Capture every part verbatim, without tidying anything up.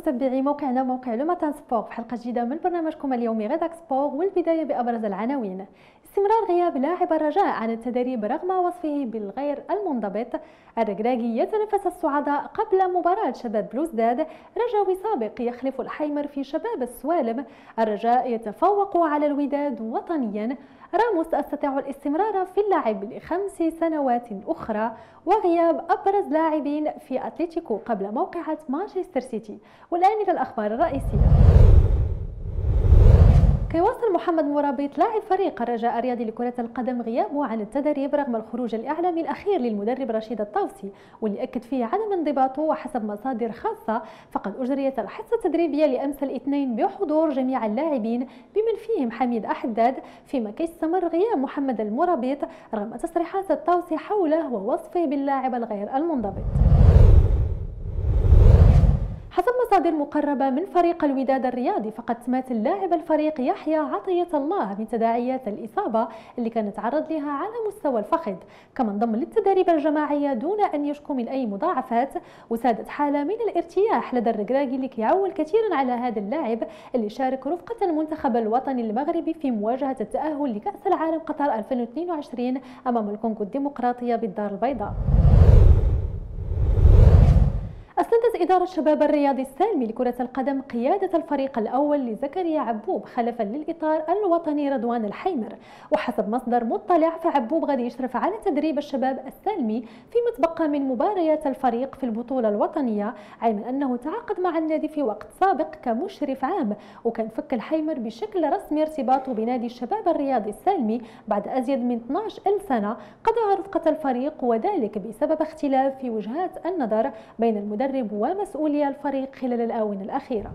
متابعي موقعنا موقع لو ماتان سبور في حلقة جديدة من برنامجكم اليومي غداك سبور، والبداية بأبرز العناوين. استمرار غياب لاعب الرجاء عن التدريب رغم وصفه بالغير المنضبط. الركراكي يتنفس الصعداء قبل مباراة شباب بلوزداد. رجاوي سابق يخلف الحيمر في شباب السوالم. الرجاء يتفوق على الوداد وطنيا. راموس استطيع الاستمرار في اللعب لخمس سنوات أخرى. وغياب أبرز لاعبين في أتلتيكو قبل موقعة مانشستر سيتي. والآن إلى الأخبار الرئيسية. كيواصل محمد مرابط لاعب فريق الرجاء الرياضي لكرة القدم غيابه عن التدريب رغم الخروج الإعلامي الأخير للمدرب رشيد الطوسي، واللي أكد فيه عدم انضباطه. وحسب مصادر خاصة فقد أجريت الحصة التدريبية لأمس الاثنين بحضور جميع اللاعبين بمن فيهم حميد أحداد، فيما كيستمر غياب محمد المرابط رغم تصريحات الطوسي حوله ووصفه باللاعب الغير المنضبط. حسب مصادر مقربة من فريق الوداد الرياضي فقد مات اللاعب الفريق يحيى عطية الله من تداعيات الإصابة اللي كان تعرض لها على مستوى الفخذ، كما انضم للتدريب الجماعية دون أن يشكو من أي مضاعفات. وسادت حالة من الارتياح لدى الركراكي اللي كيعول كثيرا على هذا اللاعب اللي شارك رفقة المنتخب الوطني المغربي في مواجهة التأهل لكأس العالم قطر ألفين واثنين وعشرين أمام الكونغو الديمقراطية بالدار البيضاء. أسندت إدارة شباب الرياضي السالمي لكرة القدم قيادة الفريق الأول لزكريا عبوب خلفا للإطار الوطني رضوان الحيمر. وحسب مصدر مطلع فعبوب غادي يشرف على تدريب الشباب السالمي فيما تبقى من مباريات الفريق في البطولة الوطنية، علما أنه تعاقد مع النادي في وقت سابق كمشرف عام. وكان فك الحيمر بشكل رسمي ارتباطه بنادي الشباب الرياضي السالمي بعد أزيد من اثنعش ألف سنة قضاها رفقة الفريق، وذلك بسبب اختلاف في وجهات النظر بين المدرب ومسؤولي الفريق خلال الآونة الأخيرة.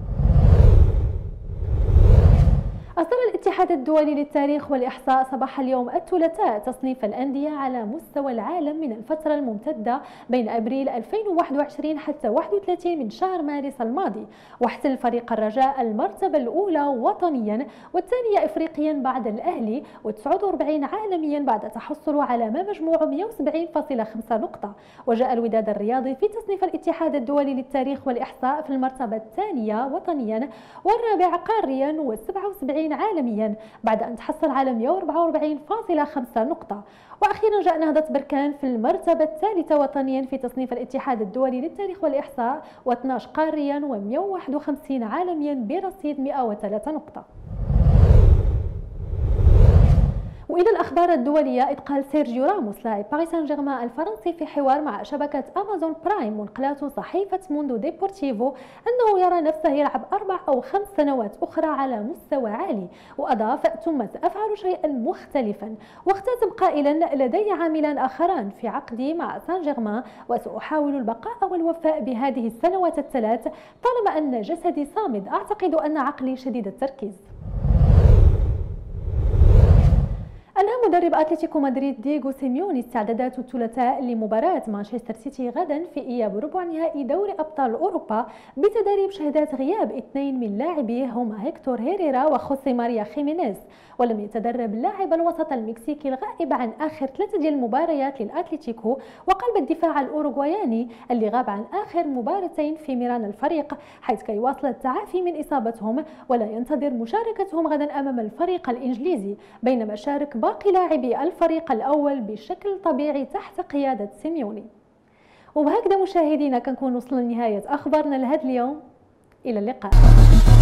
أصدر الاتحاد الدولي للتاريخ والإحصاء صباح اليوم الثلاثاء تصنيف الأندية على مستوى العالم من الفترة الممتدة بين أبريل ألفين وواحد وعشرين حتى واحد وثلاثين من شهر مارس الماضي، واحتل فريق الرجاء المرتبة الأولى وطنيا والثانية إفريقيا بعد الأهلي وتسعة وأربعين عالميا بعد تحصله على ما مجموعه مئة وسبعين فاصلة خمسة نقطة. وجاء الوداد الرياضي في تصنيف الاتحاد الدولي للتاريخ والإحصاء في المرتبة الثانية وطنيا والرابع قاريا وسبعة وسبعين عالميا بعد أن تحصل على مئة وأربعة وأربعين فاصلة خمسة نقطة. وأخيرا جاء نهضة بركان في المرتبة الثالثة وطنيا في تصنيف الاتحاد الدولي للتاريخ والإحصاء واثني عشر قاريا ومئة وواحد وخمسين عالميا برصيد مئة وثلاثة نقطة. وإلى الأخبار الدولية، إدخال سيرجيو راموس لاعب باريس سان جيرمان الفرنسي في حوار مع شبكة أمازون برايم منقلات صحيفة موندو ديبورتيفو أنه يرى نفسه يلعب أربع أو خمس سنوات أخرى على مستوى عالي. وأضاف: ثم سأفعل شيئا مختلفا. واختتم قائلا: لدي عاملان آخران في عقدي مع سان جيرمان وسأحاول البقاء والوفاء بهذه السنوات الثلاث طالما أن جسدي صامد. أعتقد أن عقلي شديد التركيز. أنهى مدرب أتلتيكو مدريد دييغو سيميوني استعدادات الثلاثاء لمباراة مانشستر سيتي غدا في إياب ربع نهائي دوري أبطال أوروبا بتدريب شهادات غياب اثنين من لاعبيه هما هيكتور هيريرا وخوسيه ماريا خيمينيز. ولم يتدرب اللاعب الوسط المكسيكي الغائب عن آخر ثلاثة ديال المباريات للأتلتيكو وقلب الدفاع الأوروغواياني اللي غاب عن آخر مباراتين في ميران الفريق، حيث كيواصل التعافي من إصابتهم ولا ينتظر مشاركتهم غدا أمام الفريق الإنجليزي، بينما شارك باقي لاعبي الفريق الأول بشكل طبيعي تحت قيادة سيميوني. وبهكذا مشاهدينا كنكون وصلنا لنهاية أخبارنا لهذا اليوم، إلى اللقاء.